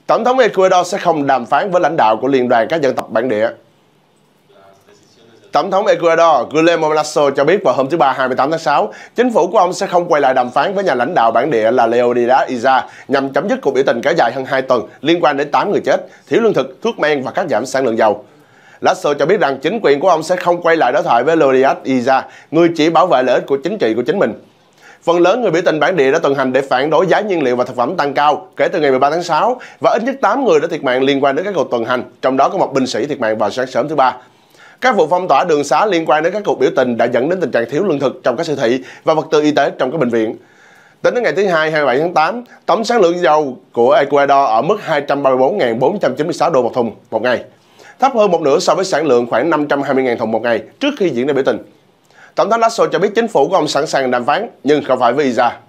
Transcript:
Tổng thống Ecuador sẽ không đàm phán với lãnh đạo của Liên đoàn các dân tộc bản địa. Tổng thống Ecuador Guillermo Lasso cho biết vào hôm thứ Ba 28 tháng 6, chính phủ của ông sẽ không quay lại đàm phán với nhà lãnh đạo bản địa là Leonidas Iza nhằm chấm dứt cuộc biểu tình kéo dài hơn 2 tuần liên quan đến 8 người chết, thiếu lương thực, thuốc men và cắt giảm sản lượng dầu. Lasso cho biết rằng chính quyền của ông sẽ không quay lại đối thoại với Leonidas Iza, người chỉ bảo vệ lợi ích của chính trị của chính mình. Phần lớn người biểu tình bản địa đã tuần hành để phản đối giá nhiên liệu và thực phẩm tăng cao kể từ ngày 13 tháng 6 và ít nhất 8 người đã thiệt mạng liên quan đến các cuộc tuần hành, trong đó có một binh sĩ thiệt mạng vào sáng sớm thứ Ba. Các vụ phong tỏa đường xá liên quan đến các cuộc biểu tình đã dẫn đến tình trạng thiếu lương thực trong các siêu thị và vật tư y tế trong các bệnh viện. Tính đến ngày thứ Hai 27 tháng 8, tổng sản lượng dầu của Ecuador ở mức 234.496 đô một thùng một ngày, thấp hơn một nửa so với sản lượng khoảng 520.000 thùng một ngày trước khi diễn ra biểu tình. Tổng thống Lasso cho biết chính phủ của ông sẵn sàng đàm phán nhưng không phải với Iza.